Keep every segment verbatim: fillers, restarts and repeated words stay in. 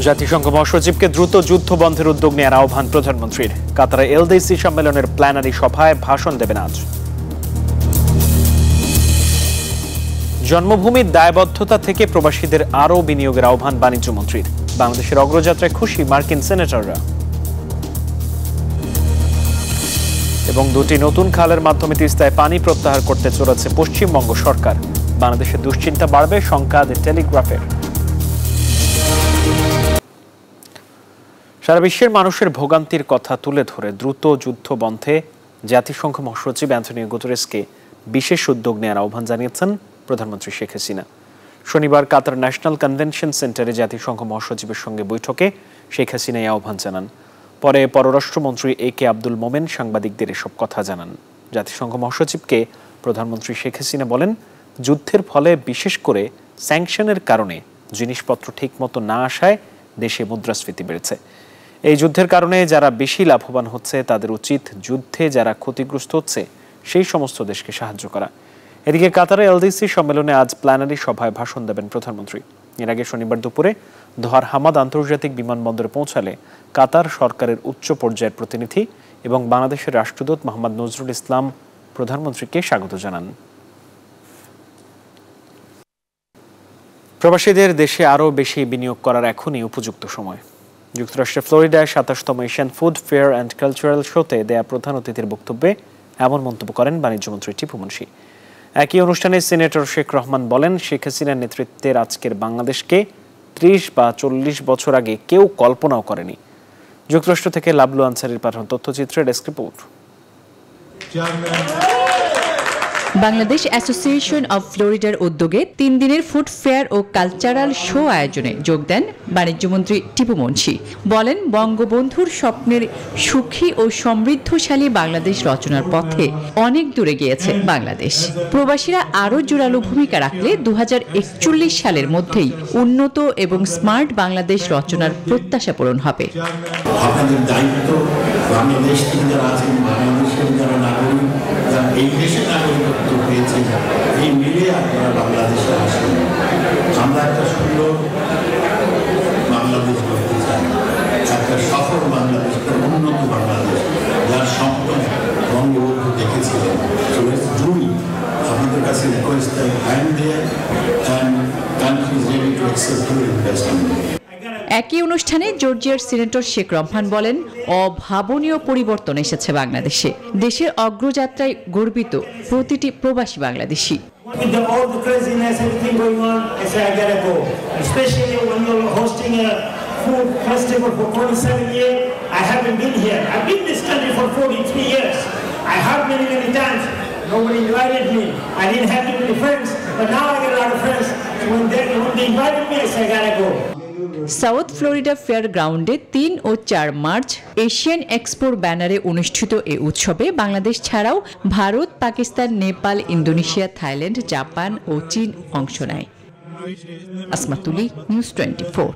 জাতিসংঘ মহাসচিবকে দ্রুত যুদ্ধ বন্ধের উদ্যোগ নেওয়ার আহ্বান প্রধানমন্ত্রীর। কাতারে এলডিসি সম্মেলনের প্ল্যানারি সভায় ভাষণ দেবেন আজ। জন্মভূমির দায়বদ্ধতা থেকে প্রবাসীদের আরও বিনিয়োগের আহ্বান বাণিজ্য মন্ত্রীর। বাংলাদেশের অগ্রযাত্রায় খুশি মার্কিন সেনেটররা। এবং দুটি নতুন খালের মাধ্যমে তিস্তায় পানি প্রত্যাহার করতে চলেছে পশ্চিমবঙ্গ সরকার। বাংলাদেশের দুশ্চিন্তা বাড়বে, শঙ্কা দ্য টেলিগ্রাফের। সারা বিশ্বের মানুষের ভোগান্তির কথা তুলে ধরে দ্রুত যুদ্ধ বন্ধে জাতিসংঘ মহাসচিব অ্যান্টনিও গুতেরেসকে বিশেষ উদ্যোগ নেওয়ার আহ্বান জানিয়েছেন প্রধানমন্ত্রী শেখ হাসিনা। শনিবার কাতার ন্যাশনাল কনভেনশন সেন্টারে জাতিসংঘ মহাসচিবের সঙ্গে বৈঠকে শেখ হাসিনা এই আহ্বান জানান। পরে পররাষ্ট্রমন্ত্রী এ কে আব্দুল মোমেন সাংবাদিকদের এসব কথা জানান। জাতিসংঘ মহাসচিবকে প্রধানমন্ত্রী শেখ হাসিনা বলেন, যুদ্ধের ফলে বিশেষ করে স্যাংশনের কারণে জিনিসপত্র ঠিকমতো না আসায় দেশে মুদ্রাস্ফীতি বেড়েছে। এই যুদ্ধের কারণে যারা বেশি লাভবান হচ্ছে তাদের উচিত যুদ্ধে যারা ক্ষতিগ্রস্ত হচ্ছে সেই সমস্ত দেশকে সাহায্য করা। এদিকে কাতারে এলডিসি সম্মেলনে আজ প্ল্যানারি সভায় ভাষণ দেবেন প্রধানমন্ত্রী। এর আগে শনিবার দুপুরে দোহার হামাদ আন্তর্জাতিক বিমানবন্দরে পৌঁছালে কাতার সরকারের উচ্চ পর্যায়ের প্রতিনিধি এবং বাংলাদেশের রাষ্ট্রদূত মোহাম্মদ নজরুল ইসলাম প্রধানমন্ত্রীকে স্বাগত জানান। প্রবাসীদের দেশে আরও বেশি বিনিয়োগ করার এখনই উপযুক্ত সময়। যুক্তরাষ্ট্রের ফ্লোরিডায় সাতাশতম Asian food fair and cultural শোতে দেয়া প্রধান অতিথির বক্তব্যে এমন মন্তব্য করেন বাণিজ্যমন্ত্রী টিপু মুন্সি। একই অনুষ্ঠানে সিনেটর শেখ রহমান বলেন, শেখ হাসিনার নেতৃত্বের আজকের বাংলাদেশকে ত্রিশ বা চল্লিশ বছর আগে কেউ কল্পনাও করেনি। যুক্তরাষ্ট্র থেকে লাবলু আনসারির পাঠানো তথ্যচিত্রে desk report. Bangladesh association of ফ্লোরিডার উদ্যোগে তিন দিনের ফুড ফেয়ার ও কালচারাল শো আয়োজনে যোগ দেন বাণিজ্যমন্ত্রী টিপু মুন্সি। বলেন, বঙ্গবন্ধুর স্বপ্নের সুখী ও সমৃদ্ধশালী বাংলাদেশ রচনার পথে অনেক দূরে গিয়েছে বাংলাদেশ। প্রবাসীরা আরও জোরালো ভূমিকা রাখলে দু হাজার একচল্লিশ সালের মধ্যেই উন্নত এবং স্মার্ট বাংলাদেশ রচনার প্রত্যাশা পূরণ হবে। আপনাদের দায়িত্ব বাংলাদেশ থেকে যারা আছেন, বাংলাদেশের যারা নাগরিক, যারা এই দেশের নাগরিকত্ব পেয়েছে, এই মিলে আপনারা বাংলাদেশে আসেন। আমরা একটা সুন্দর বাংলাদেশ করতে চাই, একটা সফল বাংলাদেশ, একটা উন্নত বাংলাদেশ, যার স্বপ্ন বঙ্গবন্ধু দেখেছিলেন। আপনাদের কাছে রিকোয়েস্ট দেয়, হ্যান্ড দেয় and country is ready to accept your investment. একই অনুষ্ঠানে জর্জিয়ার সিনেটর শেখ রহমান বলেন, অভাবনীয় পরিবর্তন এসেছে বাংলাদেশে। দেশের অগ্রযাত্রায় গর্বিত প্রতিটি প্রবাসী Bangladeshi. Nobody invited me. I didn't have too many friends, but now I get a lot of friends. So when they, when they invited me, I said, I gotta go. South Florida fair গ্রাউন্ডে তিন ও চার March Asian এক্সপোর ব্যানারে অনুষ্ঠিত এই উৎসবে বাংলাদেশ ছাড়াও Bharat, Pakistan, Nepal, Indonesia, Thailand, Japan ও চীন অংশ নেয়। আসমাতুলি, নিউজ টোয়েন্টি ফোর।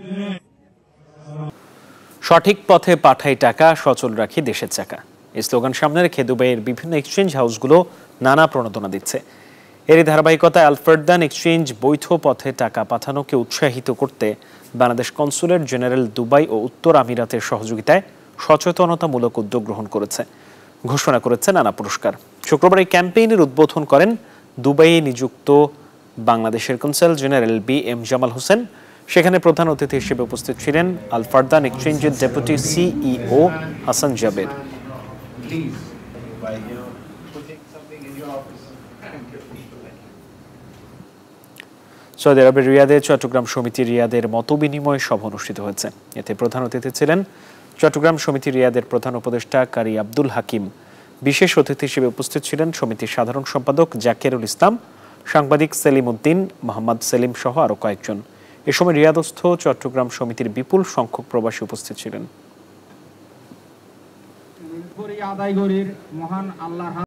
সঠিক পথে পাঠাই টাকা, সচল রাখি দেশের চাকা। এই স্লোগান সামনে রেখে দুবাইয়ের বিভিন্ন এক্সচেঞ্জ হাউসগুলো নানা প্রণোদনা দিচ্ছে। এরই ধারাবাহিকতায় আলফারদান এক্সচেঞ্জ বৈধ পথে টাকা পাঠানোকে উৎসাহিত করতে বাংলাদেশ কনসুলেট জেনারেল দুবাই ও উত্তর আমিরাতের সহযোগিতায় সচেতনতামূলক উদ্যোগ গ্রহণ করেছে, ঘোষণা করেছে নানা পুরস্কার। শুক্রবার এই ক্যাম্পেইনের উদ্বোধন করেন দুবাইয়ে নিযুক্ত বাংলাদেশের consul general B M Jamal Hossain. সেখানে প্রধান অতিথি হিসেবে উপস্থিত ছিলেন আলফারদান এক্সচেঞ্জের deputy CEO Hasan Jaber. Saudi আরবের রিয়াদে চট্টগ্রাম সমিতি রিয়াদের মতবিনিময় সভা অনুষ্ঠিত হয়েছে। এতে প্রধান অতিথি ছিলেন চট্টগ্রাম সমিতি রিয়াদের প্রধান উপদেষ্টা কারি আব্দুল হাকিম। বিশেষ অতিথি হিসেবে উপস্থিত ছিলেন সমিতির সাধারণ সম্পাদক জাকেরুল ইসলাম, সাংবাদিক সেলিম উদ্দিন, মোহাম্মদ সেলিম সহ আরও কয়েকজন। এ সময় রিয়াদস্থ চট্টগ্রাম সমিতির বিপুল সংখ্যক প্রবাসী উপস্থিত ছিলেন।